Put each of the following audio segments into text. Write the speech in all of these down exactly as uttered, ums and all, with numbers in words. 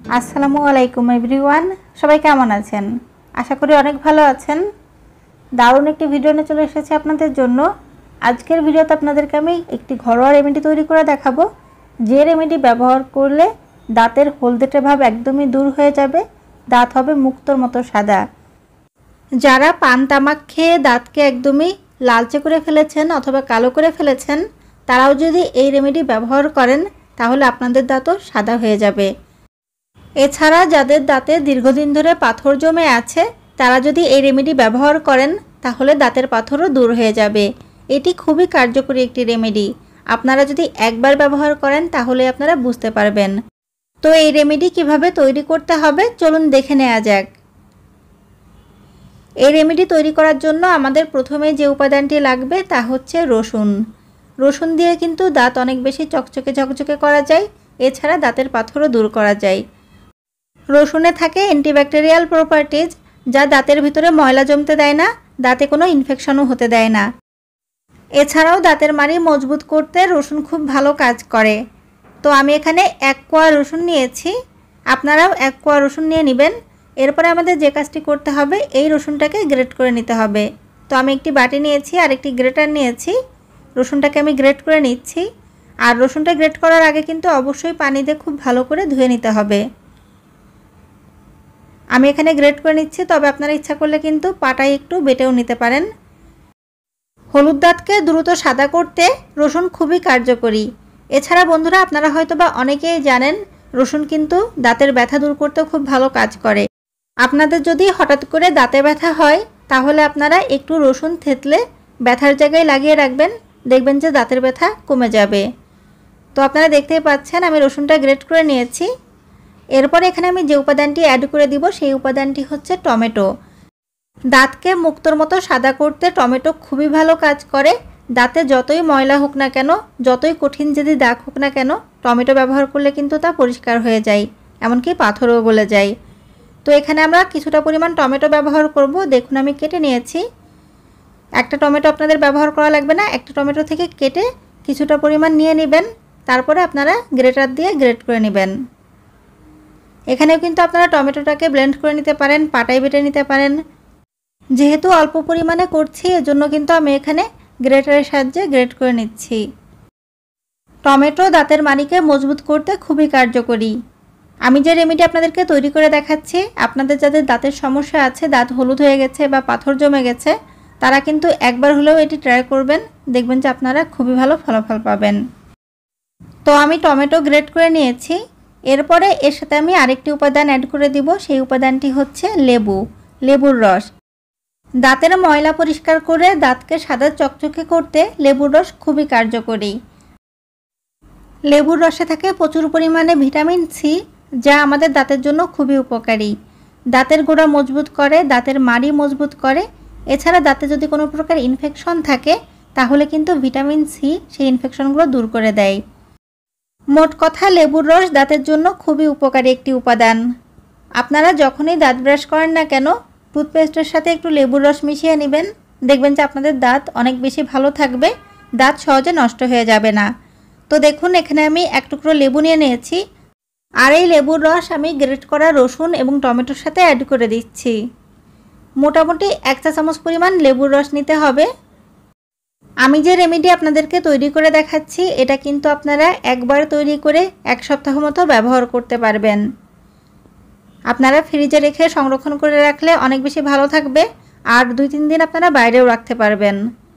আসসালামু আলাইকুম এভরিওয়ান, সবাই কেমন আছেন? আশা করি অনেক ভালো আছেন। দারুণ একটি ভিডিও নিয়ে চলে এসেছি আপনাদের জন্য। আজকের ভিডিওতে আপনাদেরকে আমি একটি ঘরোয়া রেমেডি তৈরি করে দেখাবো, যে রেমেডি ব্যবহার করলে দাঁতের হলদেটে ভাব একদমই দূর হয়ে যাবে, দাঁত হবে মুক্তোর মতো সাদা। যারা পান তামাক খেয়ে দাঁতকে একদমই লালচে করে ফেলেছেন অথবা কালো করে ফেলেছেন, তারাও যদি এই রেমেডি ব্যবহার করেন তাহলে আপনাদের দাঁতও সাদা হয়ে যাবে। এছাড়া যাদের দাঁতে দীর্ঘদিন ধরে পাথর জমে আছে, তারা যদি এই রেমেডি ব্যবহার করেন তাহলে দাঁতের পাথরও দূর হয়ে যাবে। এটি খুবই কার্যকরী একটি রেমেডি। আপনারা যদি একবার ব্যবহার করেন তাহলে আপনারা বুঝতে পারবেন। তো এই রেমেডি কিভাবে তৈরি করতে হবে চলুন দেখে নেওয়া যাক। এই রেমেডি তৈরি করার জন্য আমাদের প্রথমে যে উপাদানটি লাগবে তা হচ্ছে রসুন। রসুন দিয়ে কিন্তু দাঁত অনেক বেশি চকচকে ঝকঝকে করা যায়, এছাড়া দাঁতের পাথরও দূর করা যায়। রসুনে থাকে অ্যান্টিব্যাকটেরিয়াল প্রপার্টিজ, যা দাঁতের ভিতরে ময়লা জমতে দেয় না, দাঁতে কোনো ইনফেকশনও হতে দেয় না। এছাড়াও দাঁতের মাড়ি মজবুত করতে রসুন খুব ভালো কাজ করে। তো আমি এখানে এক কোয়া রসুন নিয়েছি, আপনারাও এক কোয়া রসুন নিয়ে নেবেন। এরপরে আমাদের যে কাজটি করতে হবে, এই রসুনটাকে গ্রেট করে নিতে হবে। তো আমি একটি বাটি নিয়েছি আর একটি গ্রেটার নিয়েছি, রসুনটাকে আমি গ্রেট করে নিচ্ছি। আর রসুনটা গ্রেট করার আগে কিন্তু অবশ্যই পানি দিয়ে খুব ভালো করে ধুয়ে নিতে হবে। আমি এখানে গ্রেট করে নিচ্ছি, তবে আপনারা ইচ্ছা করলে কিন্তু পাটায় একটু বেটেও নিতে পারেন। হলুদ দাঁতকে দ্রুত সাদা করতে রসুন খুবই কার্যকরী। এছাড়া বন্ধুরা, আপনারা হয়তো বা অনেকেই জানেন রসুন কিন্তু দাঁতের ব্যথা দূর করতেও খুব ভালো কাজ করে। আপনাদের যদি হঠাৎ করে দাঁতে ব্যথা হয় তাহলে আপনারা একটু রসুন থেতলে ব্যথার জায়গায় লাগিয়ে রাখবেন, দেখবেন যে দাঁতের ব্যথা কমে যাবে। তো আপনারা দেখতেই পাচ্ছেন আমি রসুনটা গ্রেট করে নিয়েছি। এরপরে এখানে আমি যে উপাদানটি অ্যাড করে দিব সেই উপাদানটি হচ্ছে টমেটো। দাঁতকে মুক্তোর মতো সাদা করতে টমেটো খুবই ভালো কাজ করে। দাঁতে যতই ময়লা হোক না কেন, যতই কঠিন যদি দাগ হোক না কেন, টমেটো ব্যবহার করলে কিন্তু তা পরিষ্কার হয়ে যায়, এমনকি পাথরও গলে যায়। তো এখানে আমরা কিছুটা পরিমাণ টমেটো ব্যবহার করব। দেখুন আমি কেটে নিয়েছি। একটা টমেটো আপনাদের ব্যবহার করা লাগবে না, একটা টমেটো থেকে কেটে কিছুটা পরিমাণ নিয়ে নেবেন, তারপরে আপনারা গ্রেটার দিয়ে গ্রেট করে নেবেন। এখানেও কিন্তু আপনারা টমেটোটাকে ব্লেন্ড করে নিতে পারেন, পাটায় বেটে নিতে পারেন। যেহেতু অল্প পরিমাণে করছি, এজন্য কিন্তু আমি এখানে গ্রেটারের সাহায্যে গ্রেট করে নিচ্ছি। টমেটো দাঁতের মাড়িকে মজবুত করতে খুবই কার্যকরী। আমি যে রেমেডি আপনাদেরকে তৈরি করে দেখাচ্ছি, আপনাদের যাদের দাঁতের সমস্যা আছে, দাঁত হলুদ হয়ে গেছে বা পাথর জমে গেছে, তারা কিন্তু একবার হলেও এটি ট্রাই করবেন, দেখবেন যে আপনারা খুবই ভালো ফলাফল পাবেন। তো আমি টমেটো গ্রেট করে নিয়েছি। এরপরে এর সাথে আমি আরেকটি উপাদান অ্যাড করে দিব, সেই উপাদানটি হচ্ছে লেবু, লেবুর রস। দাঁতের ময়লা পরিষ্কার করে দাঁতকে সাদা চকচকে করতে লেবুর রস খুবই কার্যকরী। লেবুর রসে থাকে প্রচুর পরিমাণে ভিটামিন সি, যা আমাদের দাঁতের জন্য খুবই উপকারী। দাঁতের গোড়া মজবুত করে, দাঁতের মাড়ি মজবুত করে। এছাড়া দাঁতে যদি কোনো প্রকার ইনফেকশন থাকে তাহলে কিন্তু ভিটামিন সি সেই ইনফেকশনগুলো দূর করে দেয়। মোট কথা, লেবুর রস দাঁতের জন্য খুবই উপকারী একটি উপাদান। আপনারা যখনই দাঁত ব্রাশ করেন না কেন, টুথপেস্টের সাথে একটু লেবুর রস মিশিয়ে নেবেন, দেখবেন যে আপনাদের দাঁত অনেক বেশি ভালো থাকবে, দাঁত সহজে নষ্ট হয়ে যাবে না। তো দেখুন এখানে আমি এক টুকরো লেবু নিয়ে নিয়েছি, আর এই লেবুর রস আমি গ্রেট করা রসুন এবং টমেটোর সাথে অ্যাড করে দিচ্ছি। মোটামুটি এক চা চামচ পরিমাণ লেবুর রস নিতে হবে। আমি যে রেমেডি আপনাদেরকে তৈরি করে দেখাচ্ছি, এটা কিন্তু আপনারা একবার তৈরি করে এক সপ্তাহ মতো ব্যবহার করতে পারবেন। আপনারা ফ্রিজে রেখে সংরক্ষণ করে রাখলে অনেক বেশি ভালো থাকবে, আর দুই তিন দিন আপনারা বাইরেও রাখতে পারবেন।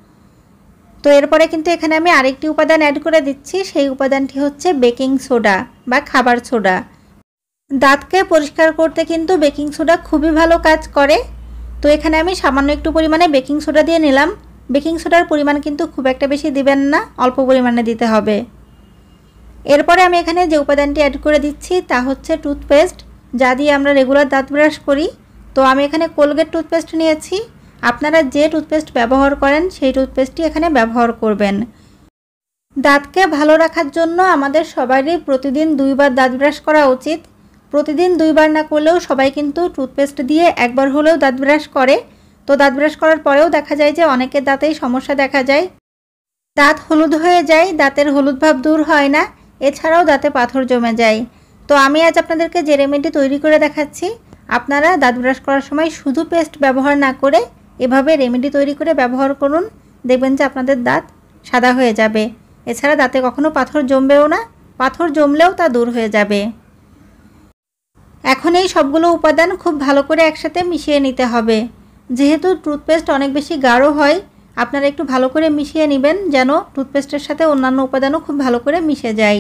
তো এরপরে কিন্তু এখানে আমি আরেকটি উপাদান অ্যাড করে দিচ্ছি, সেই উপাদানটি হচ্ছে বেকিং সোডা বা খাবার সোডা। দাঁতকে পরিষ্কার করতে কিন্তু বেকিং সোডা খুবই ভালো কাজ করে। তো এখানে আমি সামান্য একটু পরিমাণে বেকিং সোডা দিয়ে নিলাম। বেকিং সোডার পরিমাণ কিন্তু খুব একটা বেশি দিবেন না, অল্প পরিমাণে দিতে হবে। এরপরে আমি এখানে যে উপাদানটি অ্যাড করে দিচ্ছি তা হচ্ছে টুথপেস্ট, যা দিয়ে আমরা রেগুলার দাঁত ব্রাশ করি। তো আমি এখানে কোলগেট টুথপেস্ট নিয়েছি, আপনারা যে টুথপেস্ট ব্যবহার করেন সেই টুথপেস্টটি এখানে ব্যবহার করবেন। দাঁতকে ভালো রাখার জন্য আমাদের সবারই প্রতিদিন দুইবার দাঁত ব্রাশ করা উচিত। প্রতিদিন দুইবার না করলেও সবাই কিন্তু টুথপেস্ট দিয়ে একবার হলেও দাঁত ব্রাশ করে। তো দাঁত ব্রাশ করার পরেও দেখা যায় যে অনেকের দাঁতেই সমস্যা দেখা যায়, দাঁত হলুদ হয়ে যায়, দাঁতের হলুদ ভাব দূর হয় না, এছাড়াও দাঁতে পাথর জমে যায়। তো তো আমি আজ আপনাদেরকে যে রেমেডি তৈরি করে দেখাচ্ছি, আপনারা দাঁত ব্রাশ করার সময় শুধু পেস্ট ব্যবহার না করে এভাবে রেমেডি তৈরি করে ব্যবহার করুন। দেখবেন যে আপনাদের দাঁত সাদা হয়ে যাবে। এছাড়া দাঁতে কখনো পাথর জমবেও না, পাথর জমলেও তা দূর হয়ে যাবে। এখন এই সবগুলো উপাদান খুব ভালো করে একসাথে মিশিয়ে নিতে হবে। যেহেতু টুথপেস্ট অনেক বেশি গাঢ় হয়, আপনারা একটু ভালো করে মিশিয়ে নেবেন যেন টুথপেস্টের সাথে অন্যান্য উপাদানও খুব ভালো করে মিশে যায়।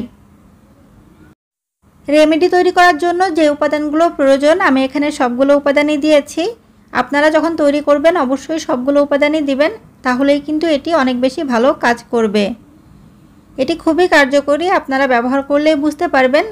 রেমেডি তৈরি করার জন্য যে উপাদানগুলো প্রয়োজন আমি এখানে সবগুলো উপাদানই দিয়েছি। আপনারা যখন তৈরি করবেন অবশ্যই সবগুলো উপাদানই দিবেন, তাহলেই কিন্তু এটি অনেক বেশি ভালো কাজ করবে। এটি খুবই কার্যকরী, আপনারা ব্যবহার করলেই বুঝতে পারবেন।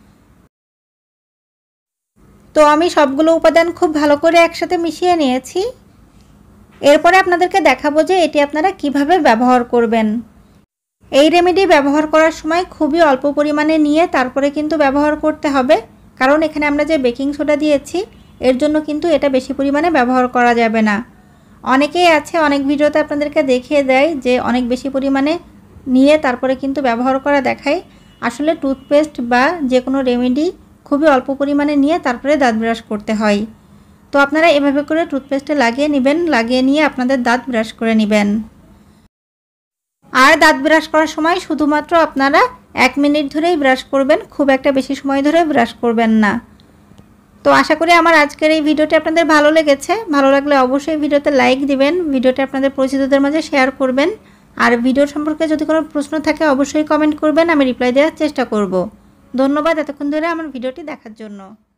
তো আমি সবগুলো উপাদান খুব ভালো করে একসাথে মিশিয়ে নিয়েছি। এরপরে আপনাদেরকে দেখাবো যে এটি আপনারা কিভাবে ব্যবহার করবেন। এই রেমেডি ব্যবহার করার সময় খুবই অল্প পরিমাণে নিয়ে তারপরে কিন্তু ব্যবহার করতে হবে, কারণ এখানে আমরা যে বেকিং সোডা দিয়েছি এর জন্য কিন্তু এটা বেশি পরিমাণে ব্যবহার করা যাবে না। অনেকেই আছে অনেক ভিডিওতে আপনাদেরকে দেখিয়ে দেয় যে অনেক বেশি পরিমাণে নিয়ে তারপরে কিন্তু ব্যবহার করা দেখায়। আসলে টুথপেস্ট বা যে কোনো রেমেডি খুবই অল্প পরিমাণে নিয়ে তারপরে দাঁত ব্রাশ করতে হয়। তো আপনারা এভাবে করে টুথপেস্টে লাগিয়ে নেবেন, লাগিয়ে নিয়ে আপনাদের দাঁত ব্রাশ করে নেবেন। আর দাঁত ব্রাশ করার সময় শুধুমাত্র আপনারা এক মিনিট ধরেই ব্রাশ করবেন, খুব একটা বেশি সময় ধরে ব্রাশ করবেন না। তো আশা করি আমার আজকের এই ভিডিওটি আপনাদের ভালো লেগেছে। ভালো লাগলে অবশ্যই ভিডিওতে লাইক দিবেন, ভিডিওটি আপনাদের পরিচিতদের মাঝে শেয়ার করবেন। আর ভিডিও সম্পর্কে যদি কোনো প্রশ্ন থাকে অবশ্যই কমেন্ট করবেন, আমি রিপ্লাই দেওয়ার চেষ্টা করব। ধন্যবাদ এতক্ষণ ধরে আমার ভিডিওটি দেখার জন্য।